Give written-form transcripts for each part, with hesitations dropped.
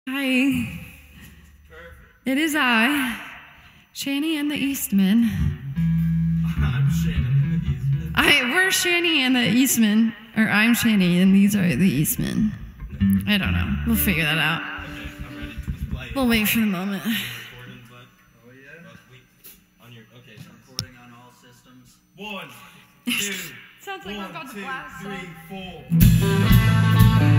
Hi. Perfect. It is I, Shanny and the Eastman. I'm Shannon and the Eastman. We're Shanny and the Eastman. Or I'm Shanny and these are the Eastman. I don't know. We'll figure that out. Okay, I'm ready. Let's play. We'll wait for the moment. Recording, bud. Oh yeah? On your, okay. Recording on all systems. 1, 2, Sounds like we're about to blast 3, some. 4.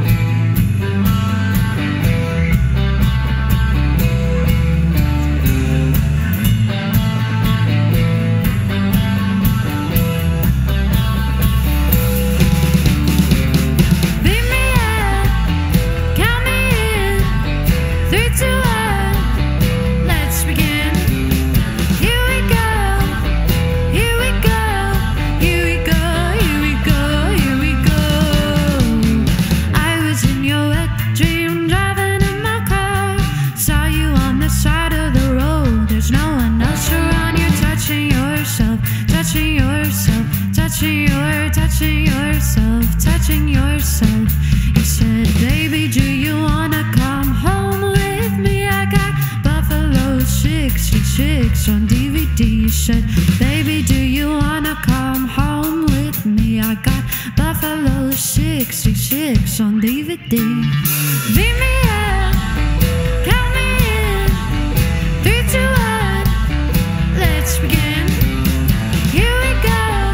Touching yourself. You said, baby, do you wanna come home with me? I got Buffalo 66 on DVD. You said, baby, do you wanna come home with me? I got Buffalo 66 on DVD. Beat me up, count me in, 3, 2, 1, let's begin. Here we go.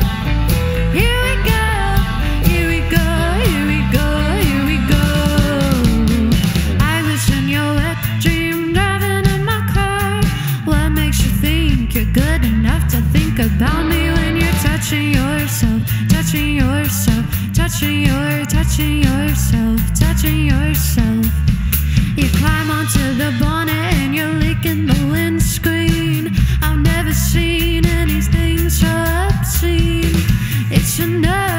About me when you're touching yourself, touching yourself, touching yourself, touching yourself. You climb onto the bonnet and you're licking the windscreen. I've never seen anything so obscene. It's enough.